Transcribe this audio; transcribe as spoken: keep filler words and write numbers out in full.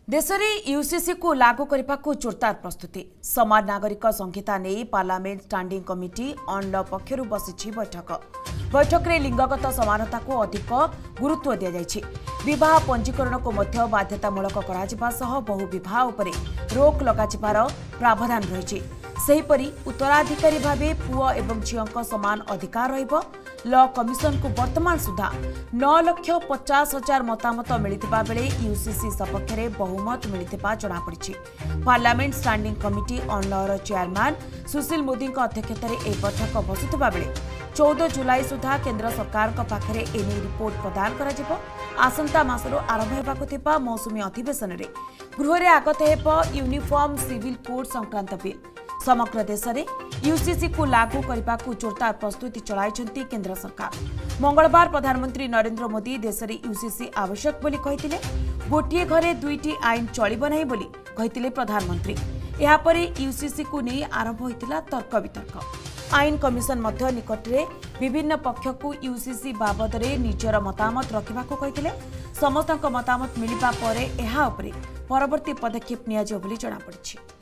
देश में यूसीसी को लागू करने को जोरदार प्रस्तुति। समान नागरिक संहिता नहीं parliament standing committee on law पक्षर बसी बैठक बैठक में लिंगगत समानता को अधिक गुरुत्व दि जायछि। विवाह पंजीकरण को मध्य बाध्यतामूलक करा सह बहु विवाह उपरे रोक लगाजिबार प्रावधान रही। सेहीपरि उत्तराधिकारी भावे पुओ एवं झीओं समान अधिकार रहिबो। लॉ कमिशन को वर्तमान सुधा नौ लक्ष पचास हजार मतामत मिलता बेले यूसीसी सपक्ष में बहुमत मिलता जनापड़ी। पार्लियामेंट स्टैंडिंग कमिटी ऑन लॉर चेयरमैन सुशील मोदी अध्यक्षतार यह बैठक बसुवा बेले चौदह जुलाई सुधा केंद्र सरकार पाखरे एने रिपोर्ट प्रदान कर आसंता मासरू आरंभ होगाकु थिबा मौसुमी अधिवेशन में गृह आगत हेब यूनिफॉर्म सिविल कोड संक्रांत बिल। समग्र देश में यूसीसी को लागू करने को जोरदार प्रस्तुति चलाई केंद्र सरकार। मंगलवार प्रधानमंत्री नरेंद्र मोदी देश में यूसीसी आवश्यक बोली कहिथिले। गोटिए घरे दुईटी आईन चलिब नाही बोली कहिथिले प्रधानमंत्री। यापरे यूसीसी को नहीं आरंभ होइतिला तर्क वितर्क। आईन कमिशन मध्य निकटरे विभिन्न पक्ष को यूसीसी बाबद में निजर मतामत रखा कहिथिले। समस्त मतामत मिलिबा परे एहा उपरे परवर्ती पदक्षेप नियाजियो बोली जणापड़िछि।